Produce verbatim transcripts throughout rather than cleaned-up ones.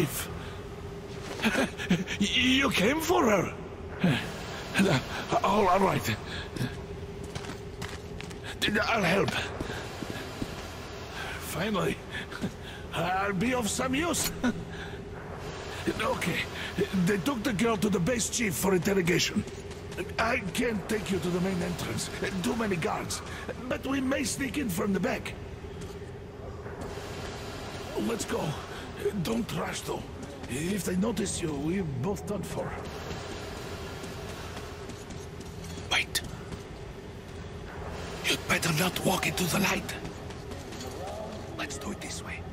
wife. You came for her. All right. I'll help. Finally, I'll be of some use. Okay, they took the girl to the base chief for interrogation. I can't take you to the main entrance. Too many guards. But we may sneak in from the back. Let's go. Don't rush, though. If they notice you, we're both done for. Wait. You'd better not walk into the light. Let's do it this way.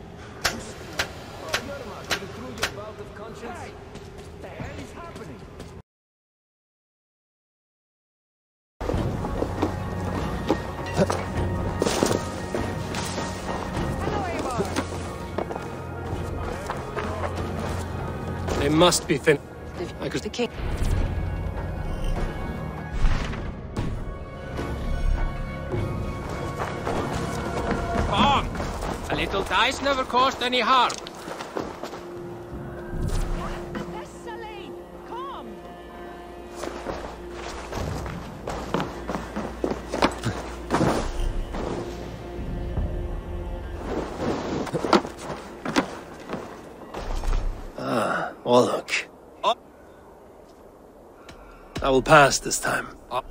Hey, what the hell is happening? They must be thin. I could. The king. Come! A little dice never caused any harm. Thessaly, come! Ah, well, look. Oh. I will pass this time. Oh.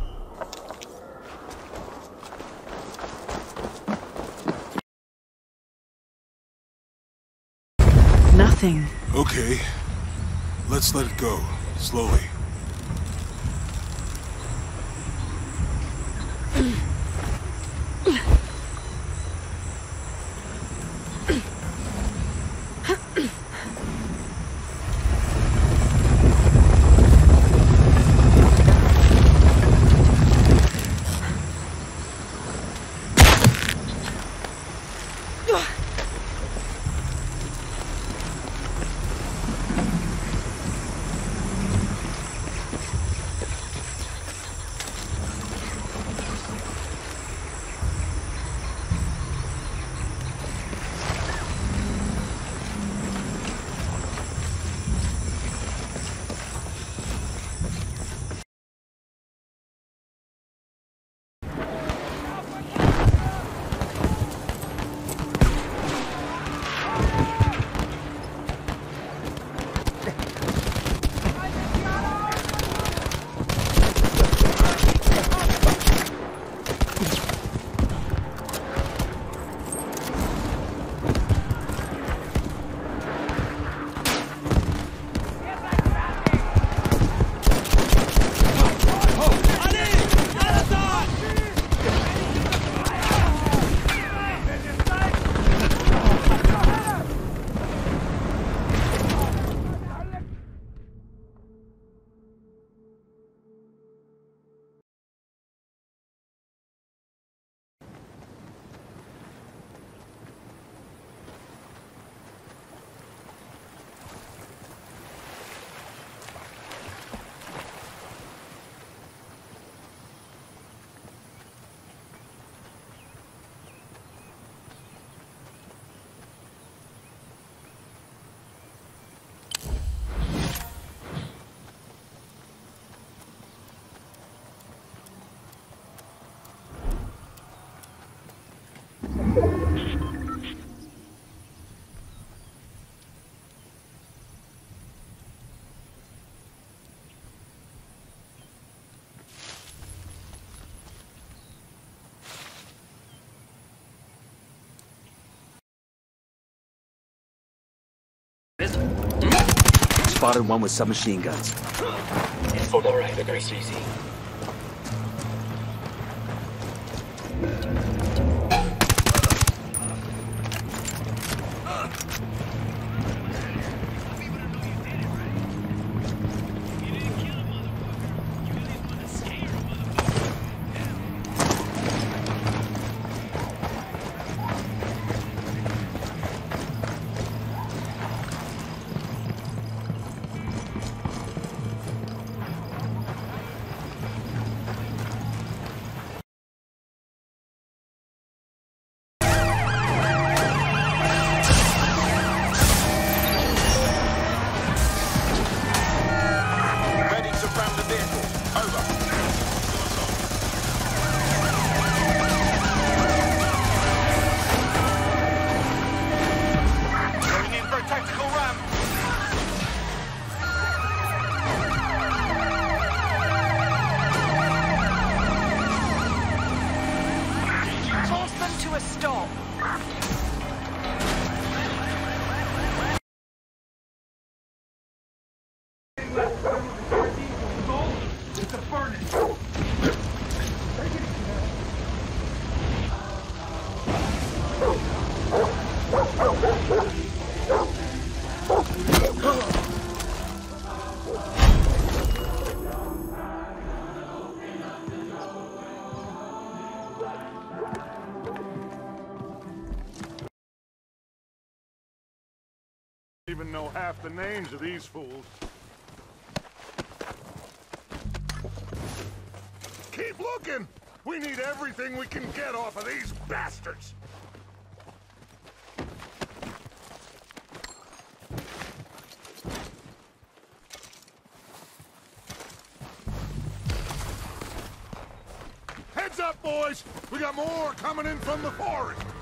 Nothing. Okay. Let's let it go. Slowly. Spotted one with submachine guns. Info alright, very easy. stop. It's a furnace. Even know half the names of these fools. Keep looking! We need everything we can get off of these bastards! Heads up, boys! We got more coming in from the forest!